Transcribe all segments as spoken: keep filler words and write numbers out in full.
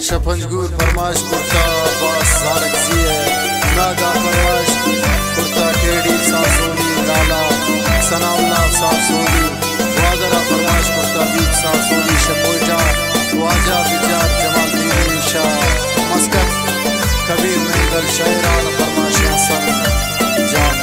शपंजगुर फरमाइश कुर्ता बास सारक्सी है नागा फरमाइश कुर्ता केडी सासोली लाला सनाउल्लाह सासोली वादरा फरमाइश कुर्ता बीच सासोली शपोटा वाजा बिजार जमालदीन शाह मस्कत कबीर मंगल शहरान फरमाइश हसन जान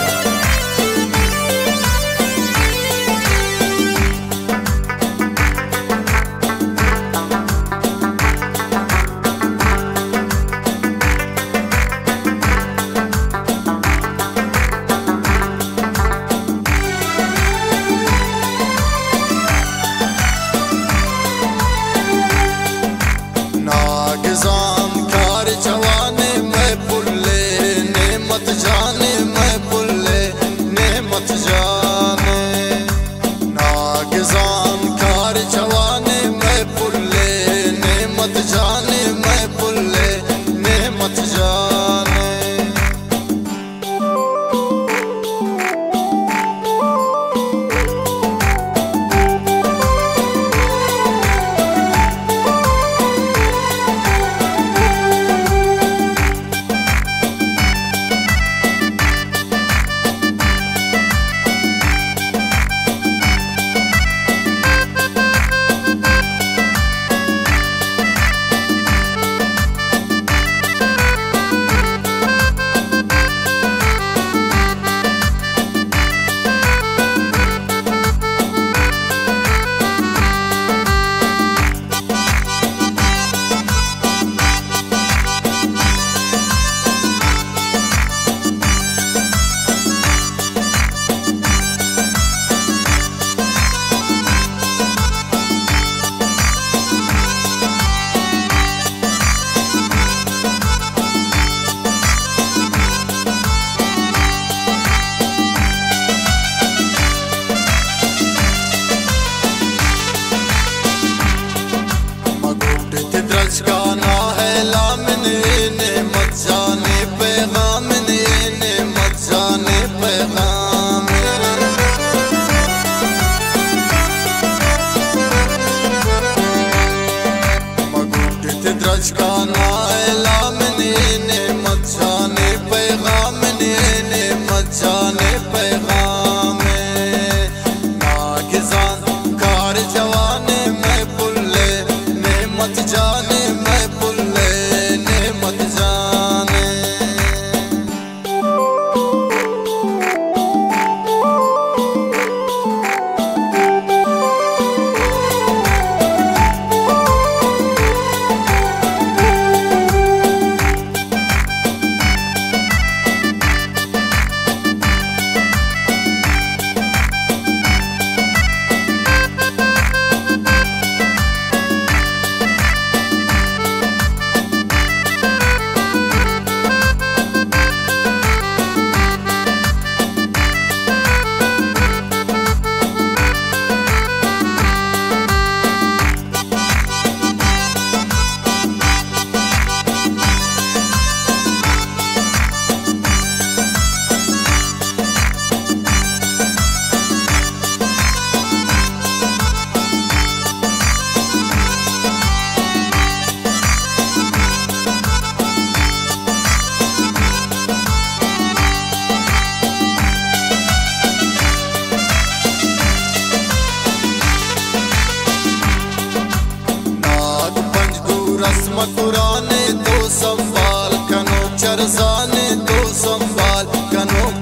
पुराने दो संभाल कनोक चरजाने दो संभाल कनोक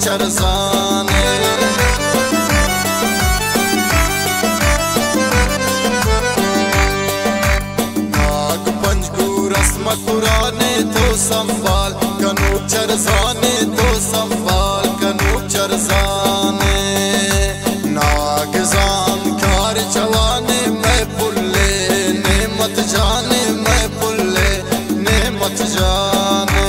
चरजाने नाग पंजगू रस्म पुराने दो संभाल कनोक चरजाने दो संभाल कनोक चरजाने नाग जान कार चवाने मैं पुल्ले नेमत जाने मत जाने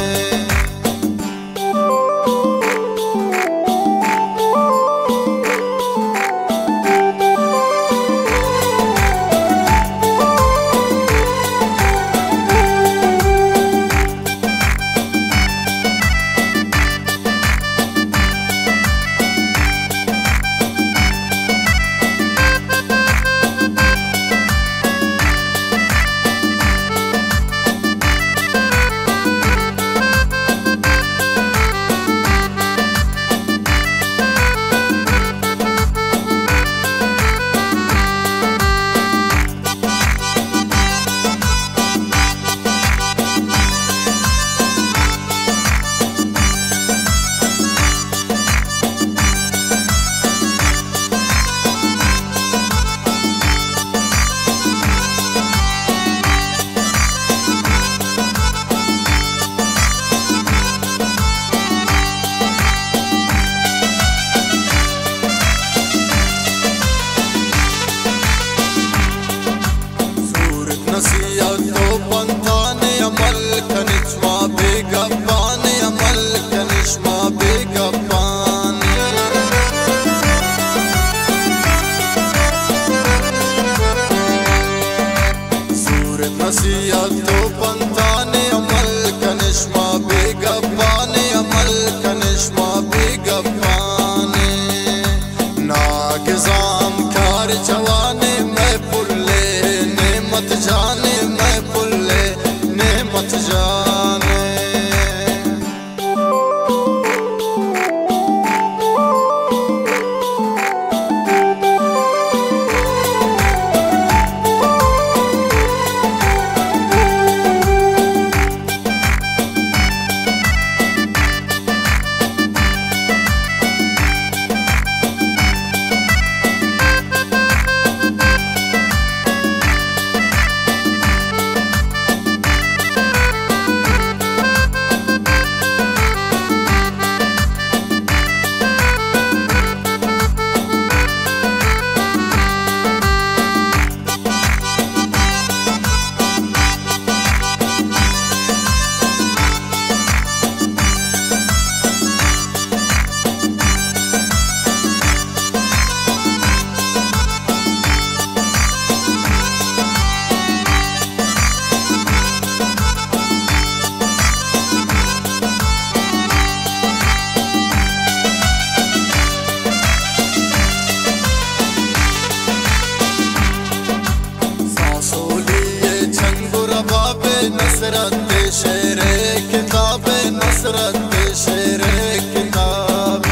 नसरत शेर किताब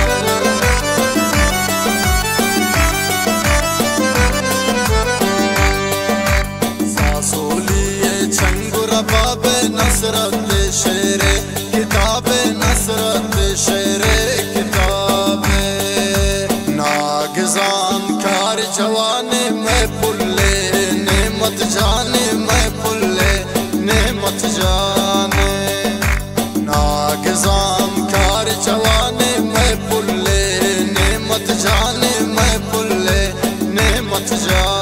सासोली छंगुर बाब नसरत शेर किताब नसरत शेर किताब नागजान कार जवाने मैं पुल्ले नेमत जाने मैं पुल्ले नेमत जाने नागजान कार जवाने मैं पुल्ले नेमत जाने मैं पुल्ले नेमत जाने